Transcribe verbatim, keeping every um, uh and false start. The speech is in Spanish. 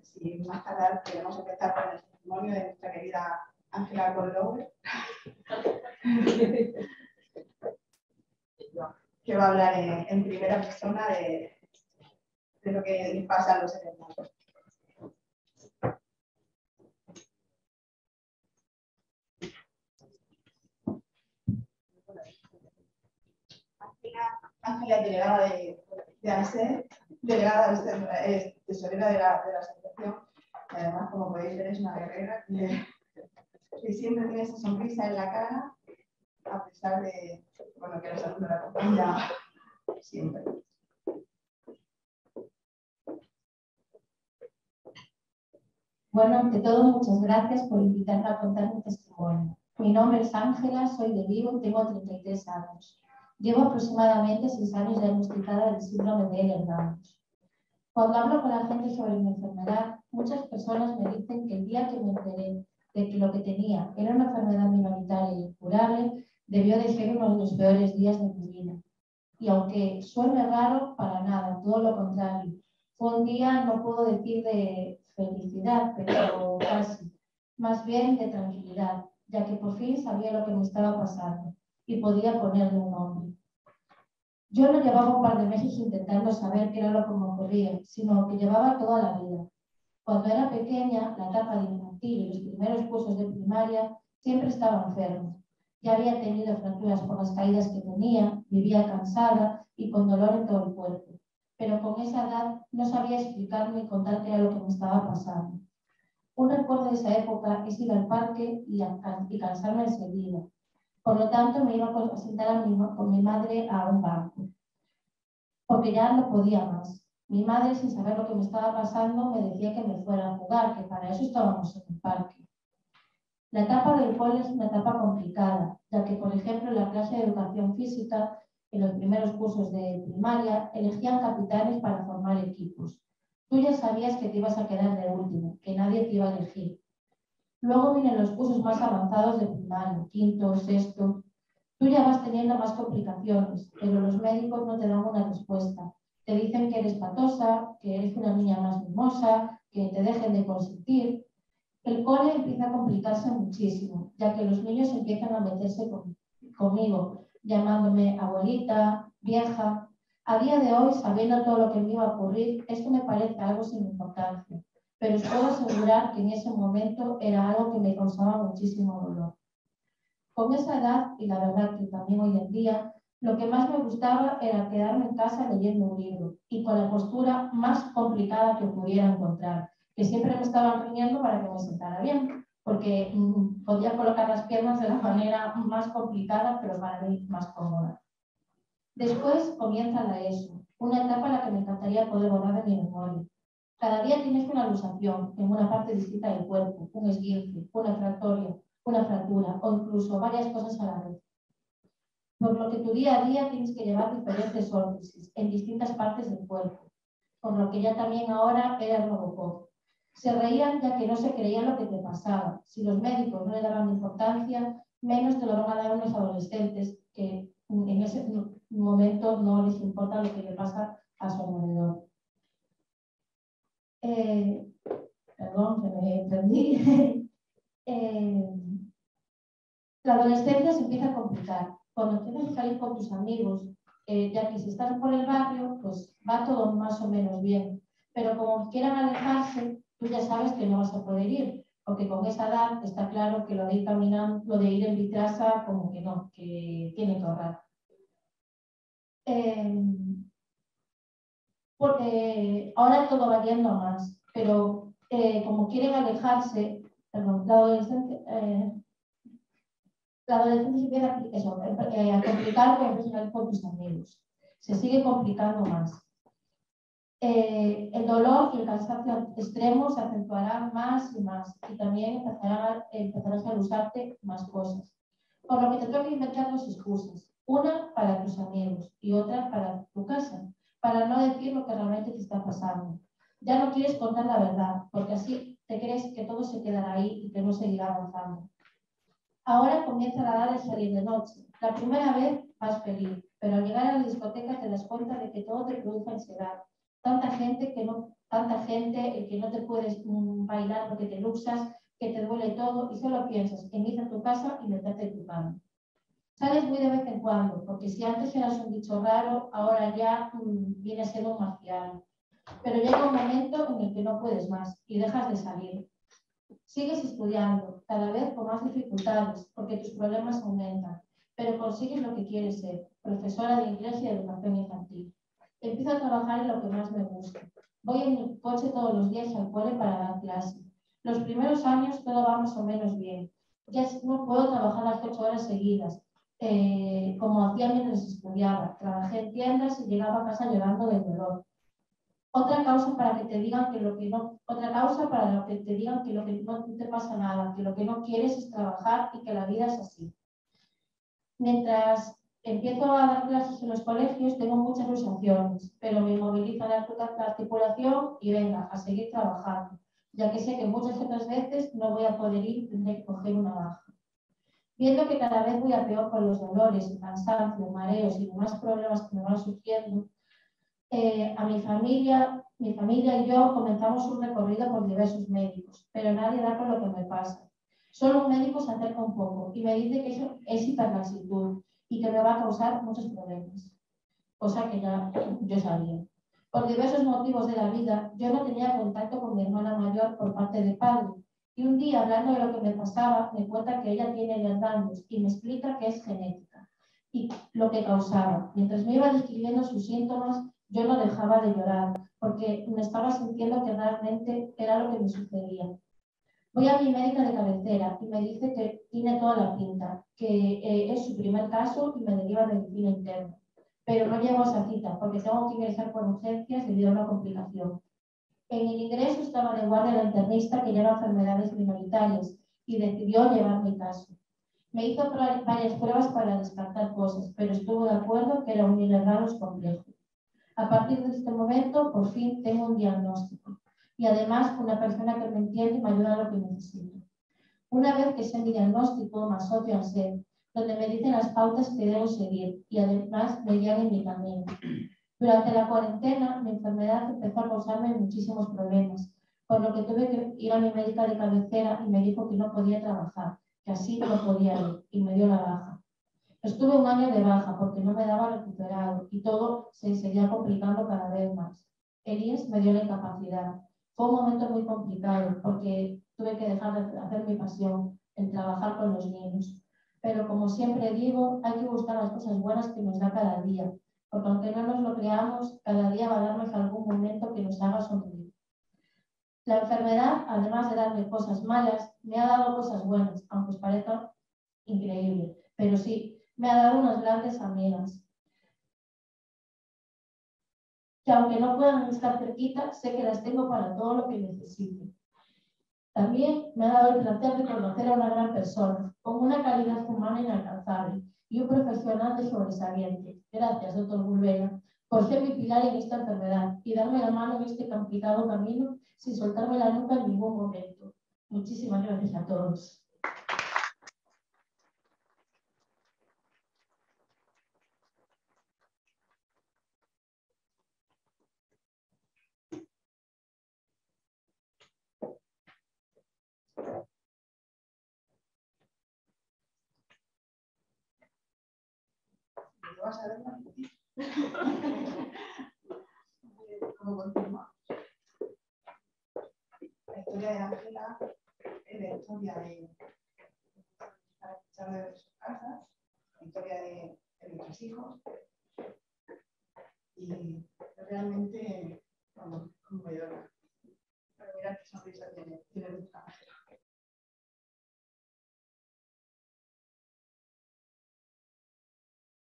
sin más tardar, queremos empezar con el testimonio de nuestra querida Ángela Goldlower, que va a hablar en, en primera persona de, de lo que les pasa a los hermanos. Ángela es delegada de, de A S E, delegada de, tesorera de la, de la asociación, y además, como podéis ver, es una guerrera que, que siempre tiene esa sonrisa en la cara, a pesar de, bueno, que la salud no la acompaña siempre. Bueno, ante todo, muchas gracias por invitarme a contar mi testimonio. Mi nombre es Ángela, soy de Vigo y tengo treinta y tres años. Llevo aproximadamente seis años diagnosticada del síndrome de Ehlers-Danlos. Cuando hablo con la gente sobre mi enfermedad, muchas personas me dicen que el día que me enteré de que lo que tenía era una enfermedad minoritaria y incurable, debió de ser uno de los peores días de mi vida. Y aunque suene raro, para nada, todo lo contrario. Fue un día, no puedo decir de felicidad, pero casi. Más bien de tranquilidad, ya que por fin sabía lo que me estaba pasando y podía ponerle un nombre. Yo no llevaba un par de meses intentando saber qué era lo que me ocurría, sino que llevaba toda la vida. Cuando era pequeña, la etapa de infantil y los primeros cursos de primaria, siempre estaba enferma. Ya había tenido fracturas por las caídas que tenía, vivía cansada y con dolor en todo el cuerpo. Pero con esa edad no sabía explicarme y contar qué era lo que me estaba pasando. Un recuerdo de esa época es ir al parque y, a, y cansarme enseguida. Por lo tanto, me iba a sentar a mi, con mi madre a un banco, porque ya no podía más. Mi madre, sin saber lo que me estaba pasando, me decía que me fuera a jugar, que para eso estábamos en el parque. La etapa del cole es una etapa complicada, ya que, por ejemplo, en la clase de educación física, en los primeros cursos de primaria, elegían capitanes para formar equipos. Tú ya sabías que te ibas a quedar de último, que nadie te iba a elegir. Luego vienen los cursos más avanzados de primaria, quinto, sexto. Tú ya vas teniendo más complicaciones, pero los médicos no te dan una respuesta. Te dicen que eres patosa, que eres una niña más mimosa, que te dejen de consentir. El cole empieza a complicarse muchísimo, ya que los niños empiezan a meterse con, conmigo, llamándome abuelita, vieja. A día de hoy, sabiendo todo lo que me iba a ocurrir, esto me parece algo sin importancia, pero os puedo asegurar que en ese momento era algo que me causaba muchísimo dolor. Con esa edad, y la verdad que también hoy en día, lo que más me gustaba era quedarme en casa leyendo un libro y con la postura más complicada que pudiera encontrar, que siempre me estaban riñendo para que me sentara bien, porque mmm, podía colocar las piernas de la manera más complicada, pero para mí más cómoda. Después comienza la ESO, una etapa en la que me encantaría poder borrar de mi memoria. Cada día tienes una luxación en una parte distinta del cuerpo, un esguince, una fractura, una fractura o incluso varias cosas a la vez. Por lo que tu día a día tienes que llevar diferentes órtesis en distintas partes del cuerpo, por lo que ya también ahora era el Robocop. Se reían ya que no se creían lo que te pasaba. Si los médicos no le daban importancia, menos te lo van a dar unos adolescentes que en ese momento no les importa lo que le pasa a su alrededor. Eh, perdón, que me perdí. eh, la adolescencia se empieza a complicar. Cuando empiezas a salir con tus amigos, eh, ya que si estás por el barrio, pues va todo más o menos bien. Pero como quieran alejarse, tú ya sabes que no vas a poder ir, porque con esa edad está claro que lo de ir caminando, lo de ir en bitrasa, como que no, que tiene que ahorrar. Eh, porque ahora todo va yendo más, pero eh, como quieren alejarse, perdón, la adolescencia, eh, la adolescencia se empieza eso, eh, a complicar cuando empiezas a salir con tus amigos. Se sigue complicando más. Eh, el dolor y el cansancio extremos se acentuarán más y más y también empezarán, empezarás a usarte más cosas. Por lo que te toca inventar dos excusas. Una para tus amigos y otra para tu casa, para no decir lo que realmente te está pasando. Ya no quieres contar la verdad, porque así te crees que todo se quedará ahí y que no seguirá avanzando. Ahora comienza la edad de salir de noche. La primera vez vas feliz, pero al llegar a la discoteca te das cuenta de que todo te produce ansiedad, Tanta gente que no, tanta gente que no te puedes mm, bailar porque te luxas, que te duele todo y solo piensas en ir a tu casa y meterte en tu cama. Sales muy de vez en cuando, porque si antes eras un bicho raro, ahora ya mmm, vienes siendo un marciano. Pero llega un momento en el que no puedes más y dejas de salir. Sigues estudiando, cada vez con más dificultades, porque tus problemas aumentan, pero consigues lo que quieres ser, profesora de inglés y de educación infantil. Empiezo a trabajar en lo que más me gusta. Voy en mi coche todos los días al cole para dar clase. Los primeros años todo va más o menos bien. Ya no puedo trabajar las ocho horas seguidas, eh, como hacía mientras estudiaba. Trabajé en tiendas y llegaba a casa llorando de dolor. Otra causa para que te digan que lo que no, otra causa para lo que te digan que lo que no te pasa nada, que lo que no quieres es trabajar y que la vida es así. Mientras empiezo a dar clases en los colegios, tengo muchas ilusiones, pero me moviliza la articulación y venga, a seguir trabajando, ya que sé que muchas otras veces no voy a poder ir y tendré que coger una baja. Viendo que cada vez voy a peor con los dolores, el cansancio, mareos y demás problemas que me van surgiendo, Eh, a mi familia, mi familia y yo comenzamos un recorrido por diversos médicos, pero nadie da con lo que me pasa. Solo un médico se acerca un poco y me dice que eso es hiperlaxitud y que me va a causar muchos problemas, cosa que ya yo sabía. Por diversos motivos de la vida, yo no tenía contacto con mi hermana mayor por parte de padre, y un día, hablando de lo que me pasaba, me cuenta que ella tiene Alzheimer y me explica que es genética y lo que causaba. Mientras me iba describiendo sus síntomas, yo no dejaba de llorar porque me estaba sintiendo que realmente era lo que me sucedía. Voy a mi médica de cabecera y me dice que tiene toda la pinta, que eh, es su primer caso y me deriva de medicina interna. Pero no llego a esa cita porque tengo que ingresar por urgencias debido a una complicación. En el ingreso estaba de guardia la internista que lleva enfermedades minoritarias y decidió llevar mi caso. Me hizo varias pruebas para descartar cosas, pero estuvo de acuerdo que era un ilegal complejo. A partir de este momento, por fin, tengo un diagnóstico y además una persona que me entiende y me ayuda a lo que necesito. Una vez que sé mi diagnóstico, me asocio al S E R, donde me dicen las pautas que debo seguir y además me guían en mi camino. Durante la cuarentena, mi enfermedad empezó a causarme muchísimos problemas, por lo que tuve que ir a mi médica de cabecera y me dijo que no podía trabajar, que así no podía ir, y me dio la baja. Estuve un año de baja porque no me daba recuperado y todo se seguía complicando cada vez más. El I E S me dio la incapacidad. Fue un momento muy complicado porque tuve que dejar de hacer mi pasión, el trabajar con los niños. Pero como siempre digo, hay que buscar las cosas buenas que nos da cada día, porque aunque no nos lo creamos, cada día va a darnos algún momento que nos haga sonreír. La enfermedad, además de darme cosas malas, me ha dado cosas buenas, aunque os parezca increíble, pero sí, me ha dado unas grandes amigas, que aunque no puedan estar cerquita, sé que las tengo para todo lo que necesite. También me ha dado el placer de conocer a una gran persona, con una calidad humana inalcanzable y un profesional de sobresaliente. Gracias, doctor Bulbera, por ser mi pilar en esta enfermedad y darme la mano en este complicado camino sin soltarme la nuca en ningún momento. Muchísimas gracias a todos. ¿Lo vas a ver? ¿Cómo continuamos? La historia de Ángela es la historia de... para escuchar de